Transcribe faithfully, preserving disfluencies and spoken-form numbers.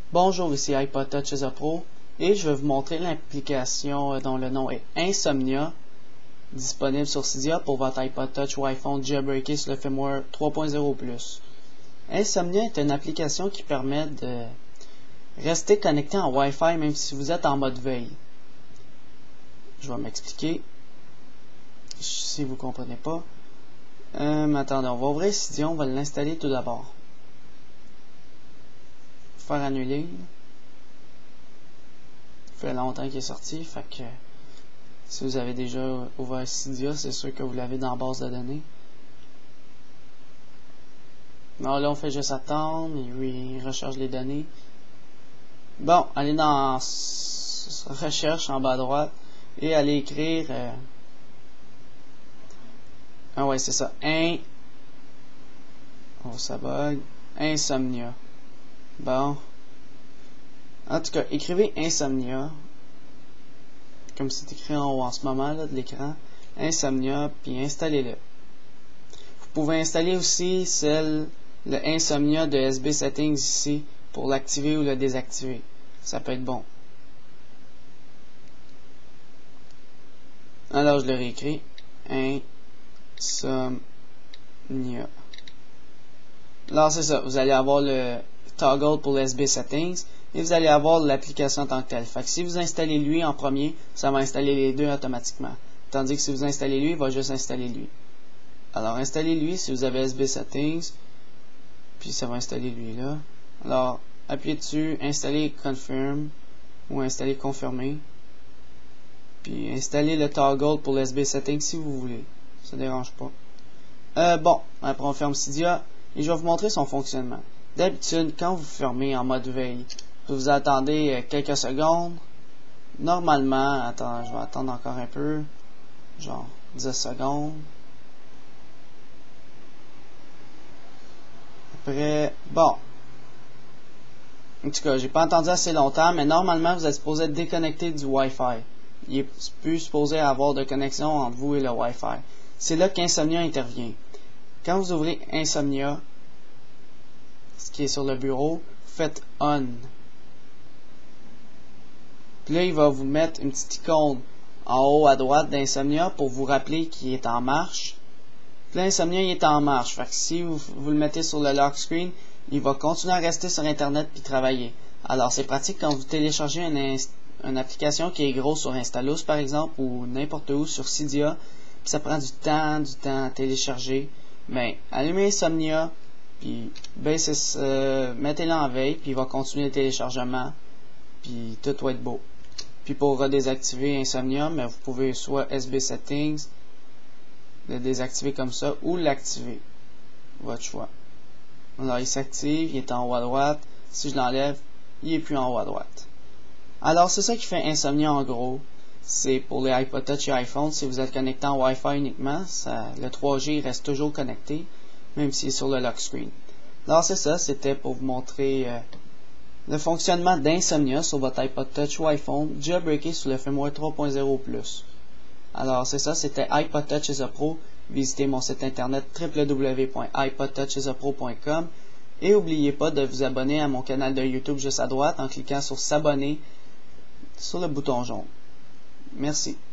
Bonjour, ici iPod Touch Chez Pro et je vais vous montrer l'application dont le nom est Insomnia, disponible sur Cydia pour votre iPod Touch ou iPhone jailbreaké sur le firmware trois point zéro plus. Insomnia est une application qui permet de rester connecté en Wi-Fi même si vous êtes en mode veille. Je vais m'expliquer si vous ne comprenez pas. Euh, mais attendez, on va ouvrir Cydia, on va l'installer tout d'abord. Faire annuler. Ça fait longtemps qu'il est sorti, fait que si vous avez déjà ouvert Cydia, c'est sûr que vous l'avez dans la base de données. Non, là on fait juste attendre, et oui, il recherche les données. Bon, allez dans recherche en bas à droite et allez écrire euh, ah ouais, c'est ça, un oh ça bug, Insomnia. Bon, en tout cas, écrivez Insomnia comme c'est écrit en haut en ce moment là, de l'écran, Insomnia, puis installez-le. Vous pouvez installer aussi celle le Insomnia de S B Settings ici pour l'activer ou le désactiver. Ça peut être bon. Alors je le réécris, Insomnia. Alors c'est ça, vous allez avoir le toggle pour le S B Settings et vous allez avoir l'application en tant que telle. Fait que si vous installez lui en premier, ça va installer les deux automatiquement. Tandis que si vous installez lui, il va juste installer lui. Alors installez lui si vous avez S B Settings, puis ça va installer lui là. Alors appuyez dessus, installez Confirm ou installez Confirmer. Puis installez le toggle pour le S B Settings si vous voulez. Ça dérange pas. Euh, bon, après on ferme Cydia et je vais vous montrer son fonctionnement. D'habitude, quand vous fermez en mode veille, vous attendez quelques secondes. Normalement, attends, je vais attendre encore un peu, genre dix secondes. Après, bon. En tout cas, j'ai pas entendu assez longtemps, mais normalement, vous êtes supposé être déconnecté du Wi-Fi. Il est plus supposé avoir de connexion entre vous et le Wi-Fi. C'est là qu'Insomnia intervient. Quand vous ouvrez Insomnia, ce qui est sur le bureau, vous faites On. Puis là, il va vous mettre une petite icône en haut à droite d'Insomnia pour vous rappeler qu'il est en marche. Puis là, Insomnia il est en marche. Fait que si vous, vous le mettez sur le lock screen, il va continuer à rester sur Internet puis travailler. Alors, c'est pratique quand vous téléchargez une, une application qui est grosse sur Installous, par exemple, ou n'importe où sur Cydia, puis ça prend du temps, du temps à télécharger. Mais allumez Insomnia, puis euh, mettez-le en veille, puis il va continuer le téléchargement, puis tout va être beau. Puis pour désactiver Insomnia, mais vous pouvez soit S B Settings, le désactiver comme ça, ou l'activer. Votre choix. Alors il s'active, il est en haut à droite. Si je l'enlève, il est plus en haut à droite. Alors c'est ça qui fait Insomnia en gros. C'est pour les iPod Touch et iPhone. Si vous êtes connecté en Wi-Fi uniquement, ça, le trois G reste toujours connecté, même s'il est sur le lock screen. Alors c'est ça, c'était pour vous montrer euh, le fonctionnement d'Insomnia sur votre iPod Touch ou iPhone, jailbreaké sur le firmware trois point zéro plus. Alors c'est ça, c'était iPod Touch Chez Pro. Visitez mon site internet w w w point ipod touch chez pro point com et n'oubliez pas de vous abonner à mon canal de YouTube juste à droite en cliquant sur s'abonner sur le bouton jaune. Merci.